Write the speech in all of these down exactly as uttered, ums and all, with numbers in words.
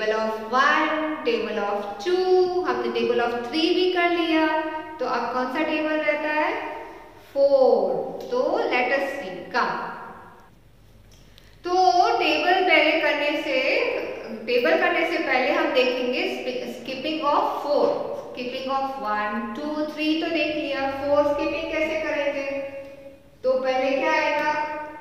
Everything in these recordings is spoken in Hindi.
Table of one, table of two, हमने टेबल ऑफ थ्री भी कर लिया, तो अब कौन सा टेबल रहता है? फोर। तो लेट अस सी कम। तो टेबल पहले करने से टेबल करने से पहले हम देखेंगे skipping of four. Skipping of one two three तो देख लिया, फोर स्किपिंग कैसे करेंगे? तो पहले क्या आएगा?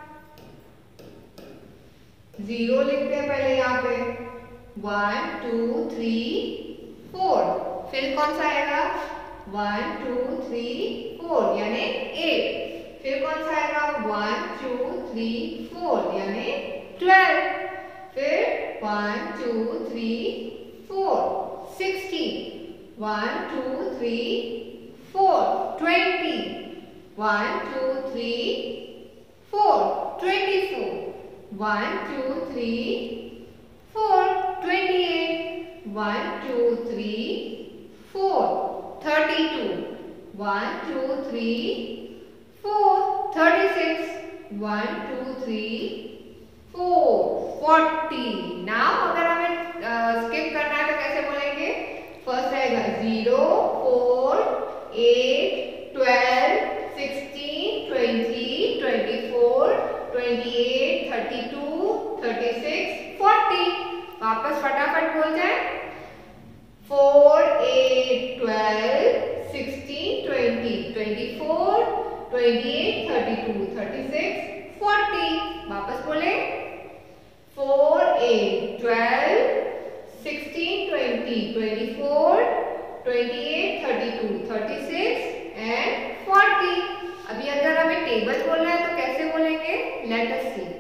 जीरो लिखते हैं पहले यहाँ पे, वन टू थ्री फोर। फिर कौन सा आएगा? वन टू थ्री फोर यानी एट। फिर कौन सा आएगा? वन टू थ्री फोर यानी ट्वेल्व। फिर one two three four sixteen. One two three four twenty. One two three four twenty four. One two three four twenty eight. One two three four thirty two. One two three four thirty six. One two three four forty. Now अगर हमें स्किप करना है तो कैसे बोलेंगे? फर्स्ट रहेगा zero, four, eight, twelve, sixteen, twenty, twenty four, twenty eight, thirty two, thirty six, forty. वापस फटाफट बोल जाए। Four, eight, twelve, sixteen, twenty, twenty four, twenty eight, thirty two, thirty six, forty. वापस बोले। Four, eight, twelve, sixteen, twenty, twenty four, twenty eight, thirty two, thirty six and forty. अभी अगर हमें टेबल बोलना है तो कैसे बोलेंगे? Let us see.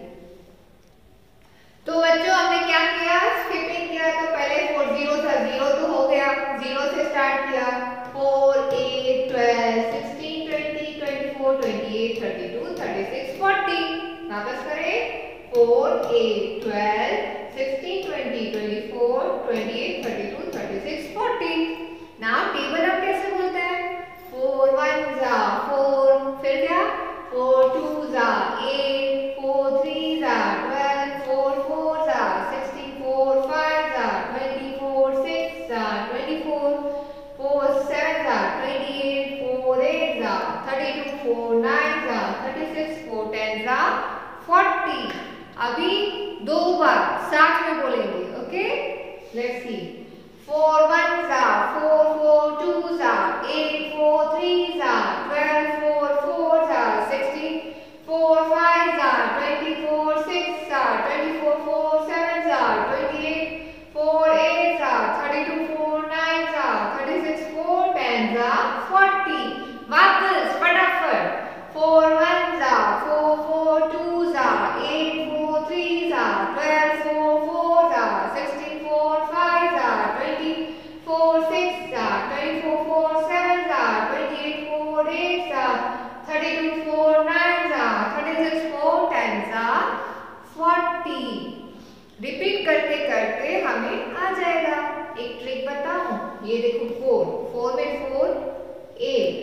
तो बच्चों हमने क्या किया? स्किपिंग किया। तो पहले फोर जीरो था, जीरो तो हो गया, जीरो से स्टार्ट किया। Four, eight, twelve, sixteen, twenty, twenty four, twenty eight, thirty two, thirty six, forty. वापस करें। Four, eight, twelve, sixteen, twenty, twenty four, twenty eight, thirty two, thirty six, forty. Now table अब कैसे बोलते हैं? फोर वन जा फोर, फिर क्या? फोर टू जा एट, फोर थ्री जा ट्वेल्व, फोर फोर जा सिक्सटीन, फोर फाइव जा ट्वेंटी, फोर सिक्स जा ट्वेंटी फोर, फोर सेवन जा ट्वेंटी एट, फोर एट जा थर्टी टू, फोर नाइन जा थर्टी सिक्स, फोर टेन जा फोर्टी। अभी दो बार साथ में बोलेंगे। Okay, let's see. Four one जा फोर, फोर टू जा एट, फोर थ्री जा ट्वेल्व, फोर फोर जा सिक्सटीन, फोर फाइव जा ट्वेंटी फोर, सिक्स जा ट्वेंटी फोर, फोर सेवन जा ट्वेंटी एट, फोर एट जा थर्टी टू, फोर नाइन जा थर्टी सिक्स, फोर टेन जा फोर्टी। वापस फटाफट। फोर वन जा फोर, फोर टू जा एट, फोर थ्री जा ट्वेल्व, फोर फोर जा सिक्सटीन, फोर फाइव जा ट्वेंटी, फोर सिक्स जा ट्वेंटी फोर, फोर सेवन जा ट्वेंटी एट, फोर एट जा थर्टी टू, फोर नाइन जा थर्टी सिक्स, फोर टेन जा फोर्टी। रिपीट करते करते हमें आ जाएगा। एक ट्रिक बताऊं? ये देखो, फोर, फोर में four, eight,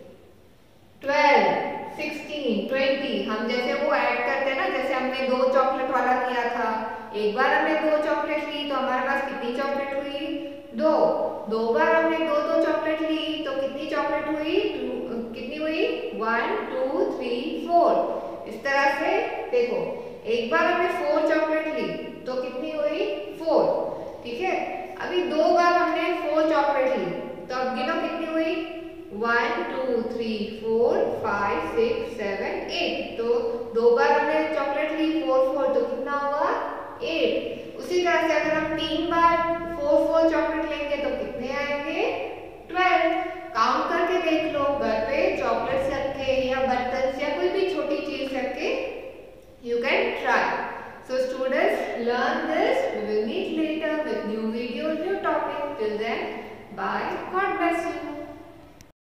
twelve, sixteen, twenty. हम जैसे वो ऐड करते हैं ना, जैसे हमने दो चॉकलेट वाला किया था। एक बार हमने दो चॉकलेट ली तो हमारे पास कितनी चॉकलेट हुई? दो। दो बार हमने दो दो चॉकलेट ली तो कितनी चॉकलेट हुई? कितनी हुई? One two three four. इस तरह से देखो, एक बार हमने फोर चॉकलेट ली तो कितनी हुई? फोर। ठीक है, अभी दो बार हमने फोर चॉकलेट ली तो अब गिनो कितनी हुई? One two three four five six seven eight. तो दो बार हमने चॉकलेट ली फोर फोर तो कितना हुआ? एट। उसी तरह से अगर हम तीन बार फोर फोर चॉकलेट लेंगे